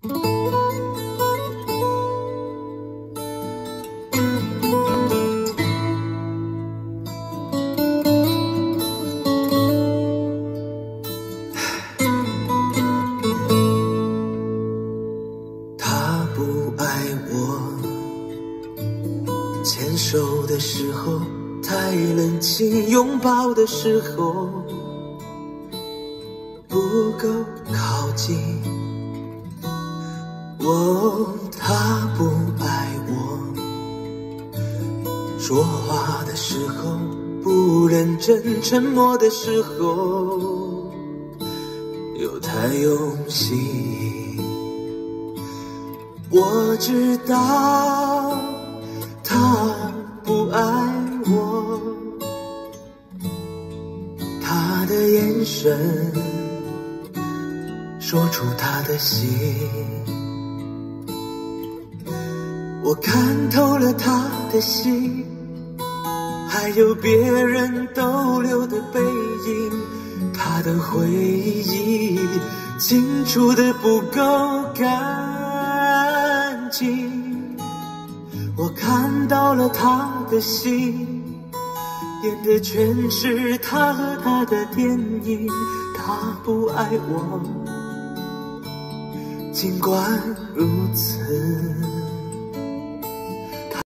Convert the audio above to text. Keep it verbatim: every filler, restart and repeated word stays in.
他不爱我，牵手的时候太冷清，拥抱的时候不够靠近。哦，他不爱我，说话的时候不认真，沉默的时候又太用心。我知道他不爱我，他的眼神说出他的心，我看透了他的心，还有别人逗留的背影，他的回忆清楚的不够干净。我看到了他的心，演的全是他和他的电影。他不爱我，尽管如此。